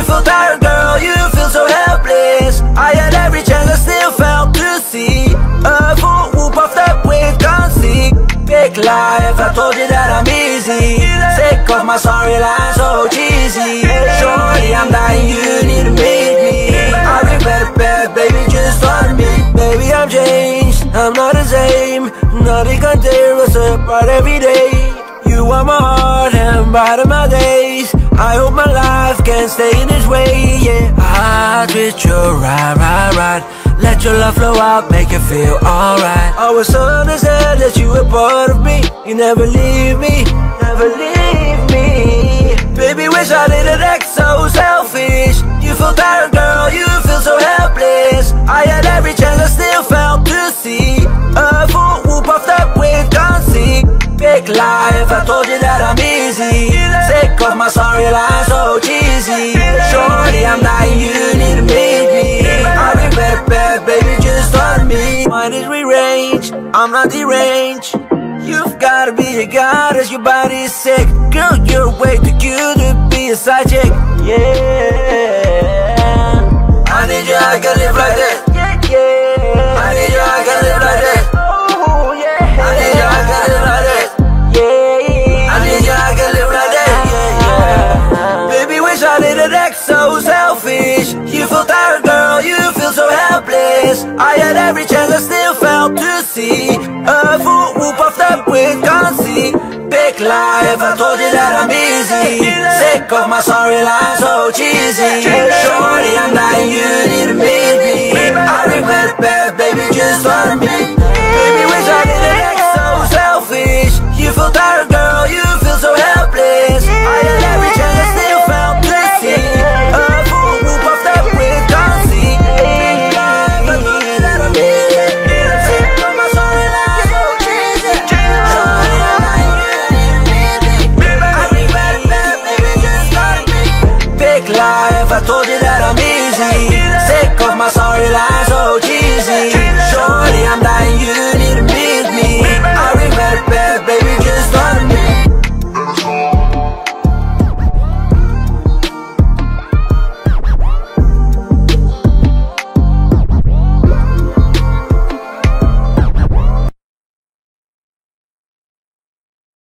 feel tired, girl, you feel so helpless. I had every chance, I still failed to see a full whoop of the with Cosmik. Big life, I told you that I'm easy. Sick of my storyline, so cheesy. Shorty, I'm dying, you need to meet me. I regret bad, baby, just on me. Baby, I'm changed, I'm not the same. Nothing continuous apart every day. You are my heart and part of my days. I hope my life can stay in this way, yeah. I treat you right. Let your love flow out, make it feel alright. Always understand that you a part of me. You never leave me, never leave me. Baby, wish I didn't act so selfish. You feel tired, girl, you feel so helpless. I had every chance, I still failed to see a full whoop of the with Cosmik. Big life, I told you that I'm easy. Sick of my storyline, so cheesy. Shorty, I'm dying, you need to meet me. I regret bad, baby, just on me. Mind is rearranged, I'm not deranged. You've gotta be a goddess, your body is sick. Girl, you're way too cute to be a side chick. Yeah, I need you, I can live like this. Yeah, I need you, I can live like this. Oh yeah, I need you, I can live like this. Yeah, I need you, I can live like that. Yeah. Baby, wish I didn't act so selfish. You feel tired, girl, you feel so helpless. I had every chance, I still failed to see a full whoop of the with Cosmik. Big life, I told you that I'm easy. Sick of my storyline, so cheesy.